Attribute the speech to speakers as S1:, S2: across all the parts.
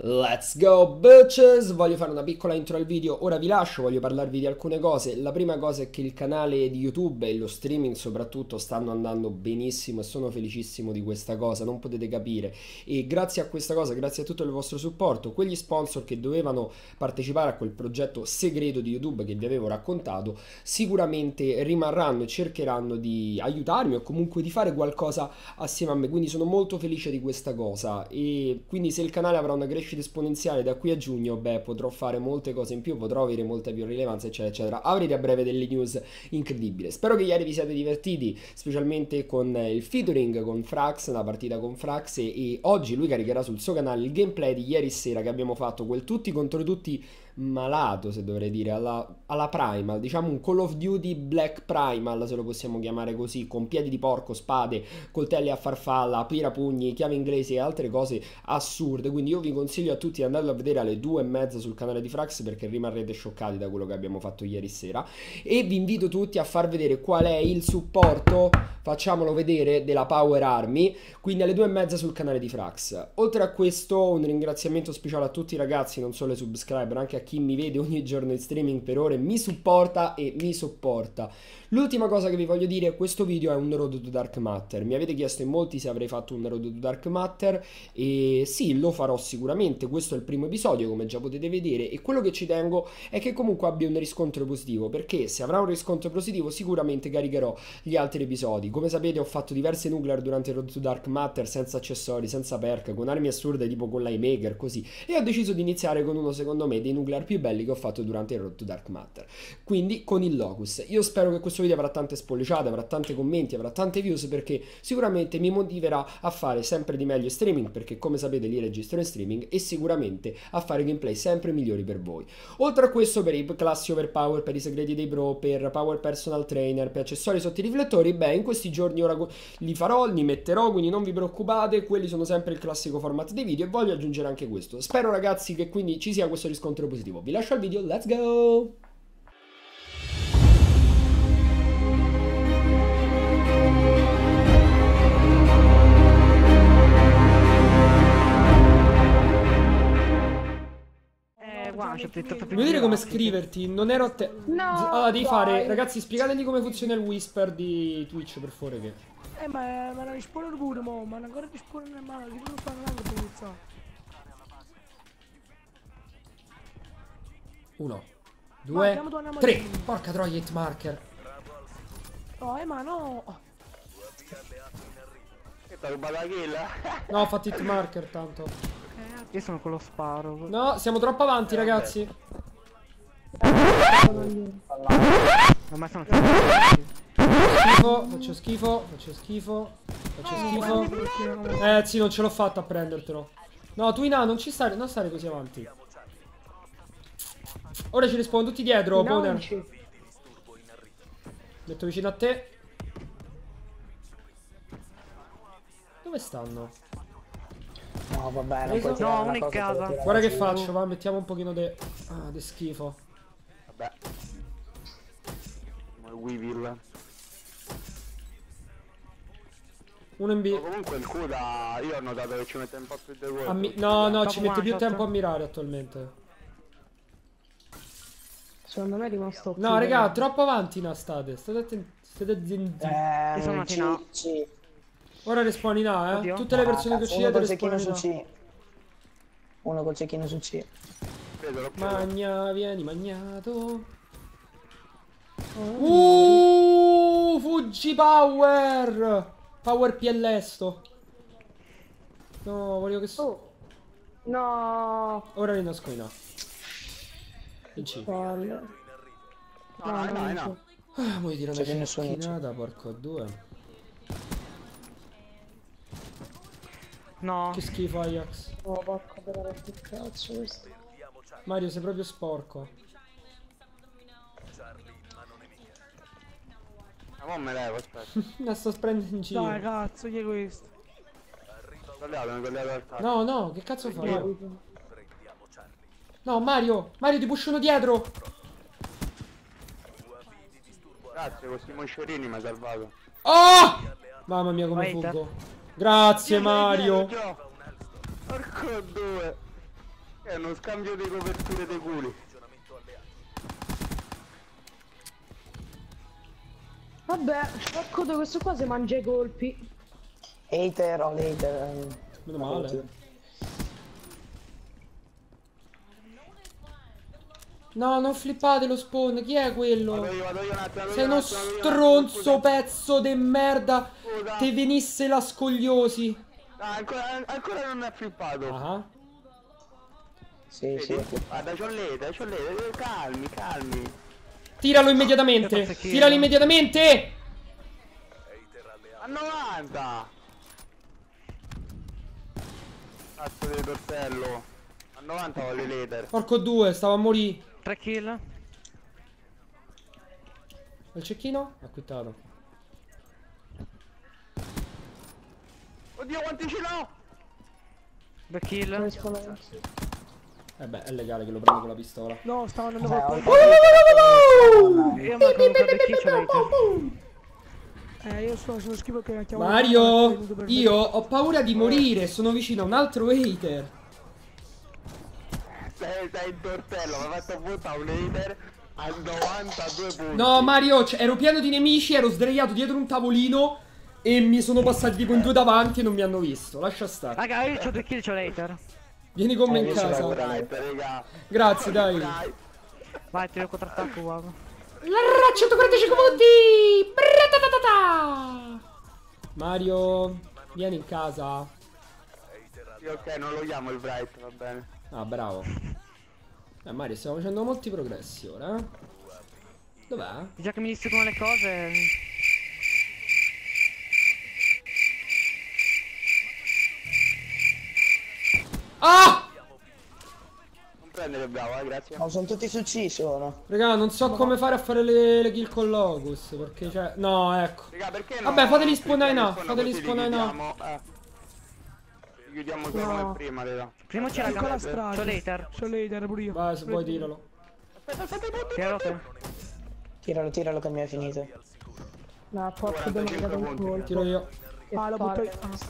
S1: Let's go bitches! Voglio fare una piccola intro al video, ora vi lascio, voglio parlarvi di alcune cose. La prima cosa è che il canale di YouTube e lo streaming soprattutto stanno andando benissimo e sono felicissimo di questa cosa, non potete capire. E grazie a questa cosa, grazie a tutto il vostro supporto, quegli sponsor che dovevano partecipare a quel progetto segreto di YouTube che vi avevo raccontato, sicuramente rimarranno e cercheranno di aiutarmi o comunque di fare qualcosa assieme a me, quindi sono molto felice di questa cosa. E quindi se il canale avrà una crescita esponenziale da qui a giugno, beh, potrò fare molte cose in più, potrò avere molta più rilevanza, eccetera, eccetera. Avrete a breve delle news incredibili. Spero che ieri vi siate divertiti, specialmente con il featuring con Frax, la partita con Frax, e oggi lui caricherà sul suo canale il gameplay di ieri sera che abbiamo fatto, quel tutti contro tutti malato, se dovrei dire, alla Primal, diciamo un Call of Duty Black Primal, se lo possiamo chiamare così, con piedi di porco, spade, coltelli a farfalla, pirapugni, chiavi inglesi e altre cose assurde. Quindi io vi consiglio a tutti di andarlo a vedere alle 2:30 sul canale di Frax, perché rimarrete scioccati da quello che abbiamo fatto ieri sera. E vi invito tutti a far vedere qual è il supporto, facciamolo vedere, della Power Army, quindi alle 2:30 sul canale di Frax. Oltre a questo, un ringraziamento speciale a tutti i ragazzi, non solo ai subscriber, anche a chi mi vede ogni giorno in streaming per ore, mi supporta e mi sopporta. L'ultima cosa che vi voglio dire, questo video è un Road to Dark Matter. Mi avete chiesto in molti se avrei fatto un Road to Dark Matter e sì, lo farò sicuramente. Questo è il primo episodio, come già potete vedere, e quello che ci tengo è che comunque abbia un riscontro positivo, perché se avrà un riscontro positivo sicuramente caricherò gli altri episodi. Come sapete ho fatto diverse nuclear durante il Road to Dark Matter, senza accessori, senza perk, con armi assurde tipo con l'Highmaker, così, e ho deciso di iniziare con uno secondo me dei nuclear più belli che ho fatto durante il Road to Dark Matter, quindi con il Locus. Io spero che questo video avrà tante spolliciate, avrà tanti commenti, avrà tante views, perché sicuramente mi motiverà a fare sempre di meglio streaming, perché come sapete li registro in streaming, e sicuramente a fare gameplay sempre migliori per voi. Oltre a questo, per i classi overpower, per i segreti dei bro, per power personal trainer, per accessori sotto i riflettori, beh, in questi giorni ora li farò, li metterò, quindi non vi preoccupate, quelli sono sempre il classico format dei video, e voglio aggiungere anche questo. Spero ragazzi che quindi ci sia questo riscontro positivo. Vi lascio al video, let's go!
S2: Guarda, c'ho detto proprio.
S1: Vuoi dire come scriverti? Non ero a te.
S3: No,
S1: Allora devi fare,
S3: dai.
S1: ragazzi, spiegatemi come funziona il whisper di Twitch, per favore, che...
S3: Ma non rispondono pure, mo, ma ancora rispondono in mano, che non fanno neanche puzza.
S1: 1,
S3: Ma
S1: 2,
S3: chiamo tua mamma
S1: 3.
S3: di-
S1: Porca troia, hit marker.
S3: Oh, ma no.
S4: Che t'ha rubato la kill?
S1: No, ho fatto hit marker tanto.
S2: Io sono con lo sparo.
S1: No, siamo troppo avanti, ragazzi.
S2: Ormai sono
S1: Schifo, faccio schifo, faccio schifo, faccio schifo. Sì, non ce l'ho fatta a prendertelo. No, tu non ci stare, non stare così avanti. Ora ci rispondo tutti dietro, Boner. Metto vicino a te. Dove stanno?
S5: No, vabbè, non
S1: Preso?
S5: puoi tirare
S2: No,
S5: una
S2: uno in
S5: cosa
S2: casa.
S5: per tirare
S1: Guarda che
S5: su.
S1: faccio, va, mettiamo un pochino di... Ah, di schifo.
S4: Vabbè. Ma il Weevil.
S1: Uno in B.
S4: Ma comunque il Kuda, io ho notato che ci mette un po' più di voi.
S1: No, no, ci
S2: Dopo
S1: mette più
S2: one shot.
S1: tempo a mirare attualmente.
S3: Secondo me è rimasto
S1: No, raga, troppo avanti no state. State attenti. State zitti.
S2: Io sono
S5: C,
S2: Tina.
S5: C.
S1: Ora respawn in A,
S2: Oddio.
S1: Tutte le persone che
S5: Uno
S1: uccidete
S5: col
S1: respawn
S5: cecchino su
S1: in A.
S5: C. Uno col cecchino su C.
S1: Magna, vieni magnato. Fuggi power. Power PL sto. No, volevo che...
S3: Oh. No.
S1: Ora rinasco in A. In C.
S3: Palle.
S4: No.
S1: Ah, vuoi dire una
S5: C'è nessuno in C.
S1: cecchinata, porco a due.
S2: No.
S1: Che schifo Ajax.
S3: Oh, porca per che cazzo questo.
S1: Mario, sei proprio sporco.
S4: Ma mo me levo, aspetta.
S1: La sto prendendo in giro.
S3: Dai, cazzo, chi è questo?
S4: Mi ho collegato al cazzo.
S1: No, no, che cazzo fai? No, Mario, Mario, ti pushono dietro.
S4: Grazie, questi moscerini mi ha salvato.
S1: Oh! Mamma mia, come
S2: Wait.
S1: fuggo. Grazie, Mario.
S4: Porco due. È uno scambio di coperture dei culi.
S3: Vabbè, racconto questo qua si mangia i colpi.
S5: Hater o later.
S1: Meno male. No, non flippate lo spawn. Chi è quello?
S4: Vado io un attimo.
S1: Sei uno stronzo pezzo de merda. Te venisse la scogliosi.
S4: Ah, ancora non è flippato.
S1: Ah.
S5: Sì, sì.
S4: Guarda, c'ho l'ete. Calmi.
S1: Tiralo immediatamente. Tiralo immediatamente.
S4: A 90. Cazzo di tortello. A 90 voglio l'ether.
S1: Porco due, stavo a morire.
S2: 3 kill.
S1: Il cecchino? Ha quittato.
S4: Oddio, quanti ce l'ho?
S2: 2 kill.
S1: Beh, è legale che lo prendo con la pistola.
S3: No, stavo andando
S5: Cioè,
S3: per
S2: Io mi ancora 2 kill c'ho later.
S3: io sono schifo che chiamo.
S1: Mario, io ho paura di morire. Sono vicino a un altro hater.
S4: Sei il tortello, mi ha fatto buttare un hater a 92 punti.
S1: No, Mario, ero pieno di nemici, ero sdraiato dietro un tavolino e mi sono passati tipo in due davanti e non mi hanno visto. Lascia stare.
S2: Raga, io c'ho 2 kill, c'ho later.
S1: Vieni con me in
S5: io ce l'ho
S1: casa.
S5: pure.
S4: Raga.
S1: Grazie, dai.
S2: Vai, tiro contrattacco, guarda.
S1: 145 punti! Bratatatata! Mario, vieni in casa.
S4: Sì, ok, non lo chiamo il Bright, va bene.
S1: Ah, bravo. Mario, stiamo facendo molti progressi ora, eh? Dov'è?
S2: Già che mi distruggono le cose.
S1: Ah!
S4: Non prendere bravo, grazie.
S5: No, sono tutti succisi ora.
S1: Raga, non so come fare a fare le kill con Locus, perché cioè... No, ecco.
S4: Raga, perché no?
S1: Vabbè, fateli spawnare in A,
S4: Così
S1: fateli
S4: li
S1: spawnare in A.
S4: chiudiamo, Li chiudiamo come prima, raga.
S2: Prima c'era
S3: Ancora
S2: la
S3: strage.
S2: c'ho later.
S3: C'ho later pure io.
S1: Vai, se vuoi tiralo.
S2: Tiro te.
S5: Tiralo che mi è finito.
S3: No, porco devo
S4: 45
S3: dare un
S4: punti.
S3: colpo.
S1: Tiro io.
S3: Ah, lo butto io. Ah, ok.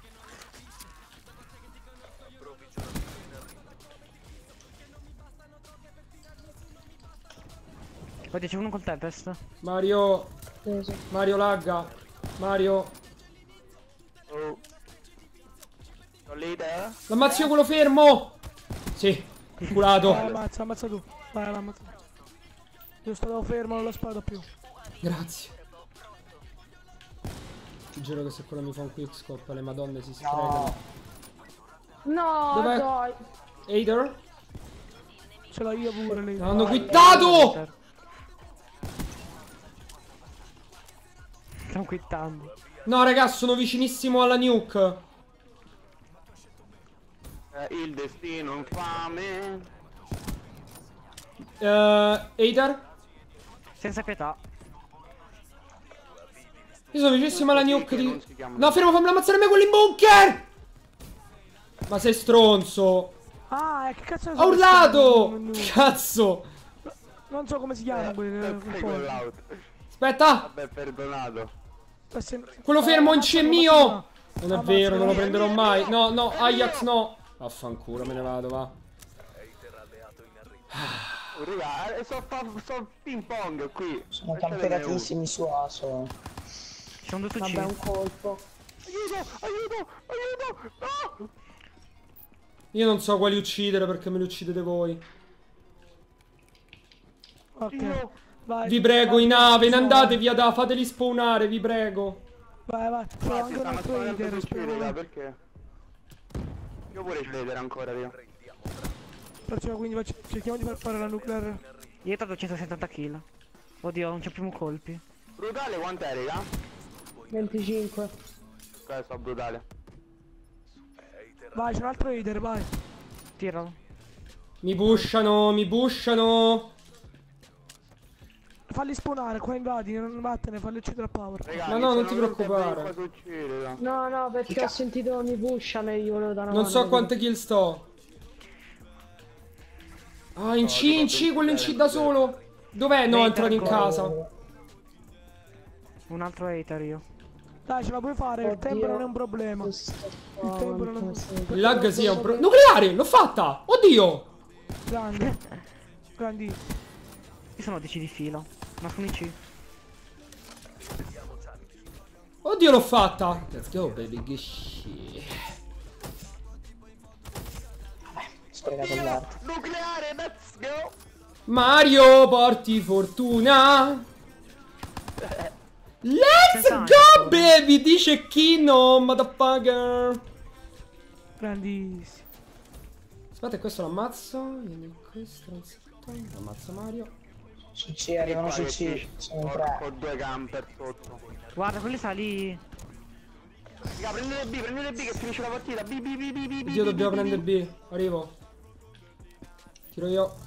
S2: Poi c'è uno col Tempest.
S1: Mario.
S3: Preso.
S1: Mario lagga. Mario.
S4: Oh. Ho l'idea?
S1: L'ammazzo io quello fermo! Sì, inculato.
S3: Ammazza tu. Vai, ammazza. Io stavo fermo, non lo sparo più.
S1: Grazie. Ti giuro che se quello mi fa un quickscope le madonne si stregano.
S3: No,
S1: Dov'è?
S3: dai.
S1: Hater?
S3: Ce l'ho io pure lì.
S1: Hanno quittato!
S2: Stiamo quittando.
S1: No, ragazzi, sono vicinissimo alla nuke.
S4: Il destino infame.
S1: Hater?
S2: Senza pietà.
S1: Io sono vicinissimo alla nuke
S4: Non
S1: di...
S4: si chiama.
S1: No, fermo, fammi ammazzare me quelli in bunker! Ma sei stronzo!
S3: Ah, che cazzo
S1: Ha urlato! Cazzo!
S3: Non so come si chiama quel
S4: Con l'out.
S1: Aspetta!
S4: Vabbè, perdonato.
S1: Quello fermo in C è mio! Non è vero, non lo prenderò mai. No, no, Ajax no. Vaffanculo, me ne vado, va.
S4: Oh, raga, so ping pong qui.
S5: Sono camperatissimi su Aso.
S2: Ci sono 2 su
S3: Vabbè,
S2: C.
S3: un colpo.
S4: Aiuto! No!
S1: Io non so quali uccidere perché me li uccidete voi.
S3: Ok. Vai.
S1: Vi prego, in nave, ne andate via da, fateli spawnare, vi prego.
S3: Vai, vai. C'ho
S4: Infatti,
S3: anche un
S4: stanno
S3: altro
S4: spawnando
S3: leader.
S4: tutti, raga,
S3: Spero.
S4: perché? Io pure il leader ancora, io.
S3: Prossima, quindi cerchiamo di fare la nuclear.
S2: Io ho 270 kill. Oddio, non c'è più colpi.
S4: Brutale quant'è, raga?
S3: 25.
S4: Ok, sto brutale.
S3: Vai, c'è un altro leader, vai.
S2: Tiralo.
S1: Mi pushano, mi pushano.
S3: Falli spawnare, qua invadi, non vattene, falli uccidere a power.
S4: Raga,
S1: Ma no, non
S4: mi
S1: ti
S4: sono venute
S1: preoccupare.
S4: ben quasi uccidere, raga.
S3: No, no, perché ho sentito mi pushano e io volevo dare una
S1: Non
S3: mano.
S1: so quante kill sto. Ah, in C, quello in C da solo. Dov'è? No, è entrato in casa.
S2: Un altro hater io.
S3: Dai, ce la puoi fare, il tempo non è un problema. Il tempo non è un problema.
S1: Il lag sì è un problema. Nucleare, l'ho fatta! Oddio!
S3: Grande. Grandissimo.
S2: Io sono 10 di fila. Ma sono i C.
S1: Oddio, l'ho fatta! Let's go, baby, che shit.
S5: Sprecato l'arte.
S4: Nucleare, let's go!
S1: Mario, porti fortuna! Let's go, baby! Dice Kino, motherfucker!
S3: Grandissimo.
S1: Aspetta, questo l'ammazzo. Vieni questo, ammazzo Mario.
S5: Su C, arrivano su C. Sono tre.
S4: Ho 2 camper sotto.
S2: Guarda, quelli sali.
S4: Raga, prendete B che finisce la partita. B.
S1: Oddio, dobbiamo prendere B. Arrivo. Tiro io.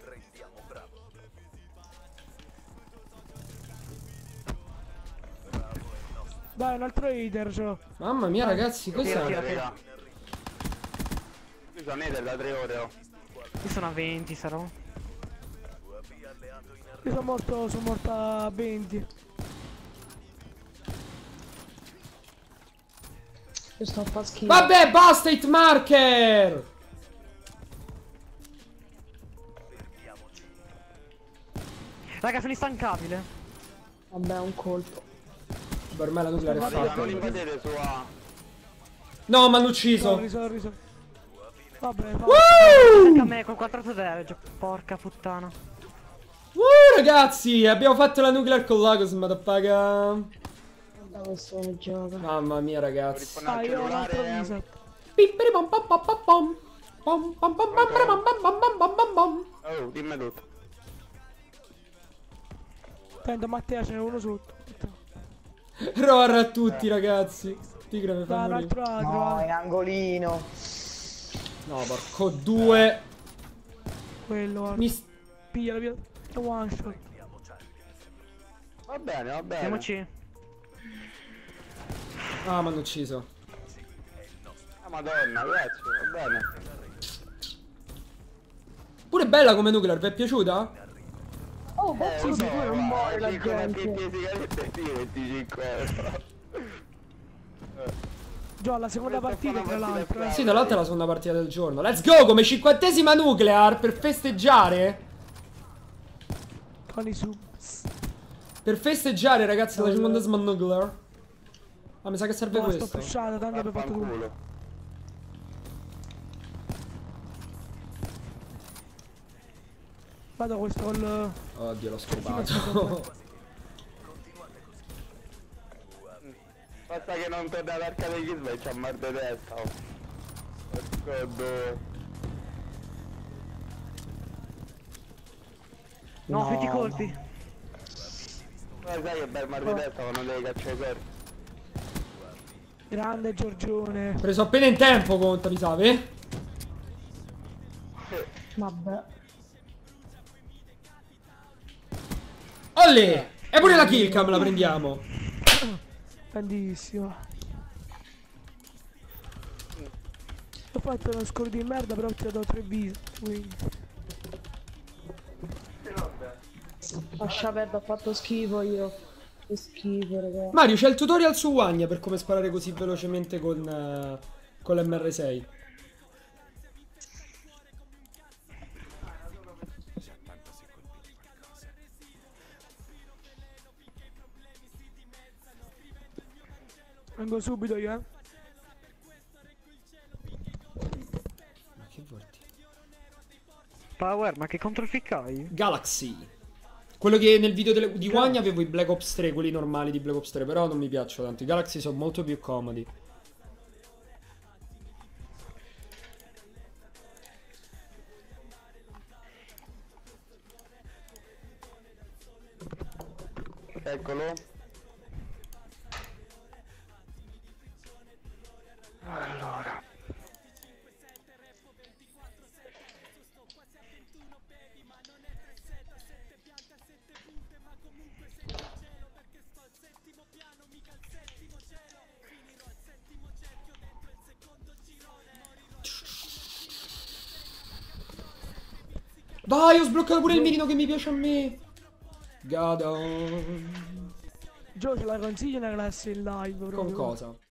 S3: Dai, un altro hater, cioè.
S1: Mamma mia, ragazzi, questo
S2: Tira,
S1: è...
S2: tira.
S4: Io sono Nether da 3 ore, oh.
S2: Io sono a 20, sarò.
S3: Io sono morto a 20.
S5: Io sto a far schifo.
S1: Vabbè, basta hit marker!
S2: Raga, sono instancabile.
S5: Vabbè, un colpo.
S1: Per me la nucleare è
S4: Raga, non
S1: fatta.
S4: invadete su A.
S1: No, mi hanno ucciso.
S3: Sorry. Vabbè, fa.
S2: Anche a me col 4 damage. Porca puttana.
S1: Ragazzi, abbiamo fatto la nuclear con Lagos, motherfucker.
S5: Da questo non gioca.
S1: Mamma mia, ragazzi.
S4: Rispondere al
S3: Io ho un altro
S4: cellulare.
S3: reset.
S1: Pippiri pom pom pom pom pom. Pom pom pom pom pom pom pom pom pom pom pom.
S4: Oh, dimmi tutto.
S3: Attento, Matteo, ce n'è uno sotto.
S1: Roar a tutti, ragazzi. Tigre mi fa
S3: Dai, un
S1: morire.
S3: altro altro.
S5: No,
S3: vai.
S5: in angolino.
S1: No, porco due.
S3: Quello, guarda.
S1: Mi...
S3: Piglia, via. È one shot.
S4: Va bene.
S2: Siamo C.
S1: Ah, mi hanno ucciso.
S4: Ah, madonna, ragazzi, va bene.
S1: Pure bella come nuclear, vi è piaciuta?
S5: Oh, sì, sicuro non muore la
S4: Come
S5: gente.
S4: tutti i sigarette, sì, 25 euro.
S3: Gio, la seconda partita, tra l'altro.
S1: Sì, tra l'altro è la seconda partita del giorno. Let's go, come 50ª nuclear per festeggiare.
S3: Con i subs.
S1: Per festeggiare, ragazzi, la 50ª nuclear. Ah, mi sa che serve
S3: No, sto
S1: questo.
S3: pushando, tanto abbiamo fatto tutto.
S4: Fanculo.
S3: Vado questo col...
S1: Oddio, l'ho scopato.
S4: Basta che non torna all'arca degli switch a mal di testa. Oh.
S2: No, tutti i colpi.
S4: Ma sai che bel mal di testa quando devi cacciare i corpi.
S3: Grande Giorgione.
S1: Preso appena in tempo, conta, mi sa, eh?
S5: Vabbè.
S1: Olè! E pure la killcam la prendiamo.
S3: Grandissimo. Ho fatto uno score di merda, però ti ho dato 3 vite. Quindi.
S5: Lascia perdere, ho fatto schifo io. Che schifo, raga.
S1: Mario, c'è il tutorial su Wagna per come sparare così velocemente con l'MR6.
S3: Vengo subito io,
S1: Ma che vuol dire?
S2: Power, ma che controfic hai?
S1: Galaxy. Quello che nel video di Wagna avevo i Black Ops 3, quelli normali di Black Ops 3, però non mi piacciono tanto. I Galaxy sono molto più comodi.
S4: Eccolo. Allora.
S1: Dai, ho sbloccato pure il mirino che mi piace a me. Gadon.
S3: Gio, te la consiglio una classe in live
S1: Con
S3: proprio.
S1: cosa?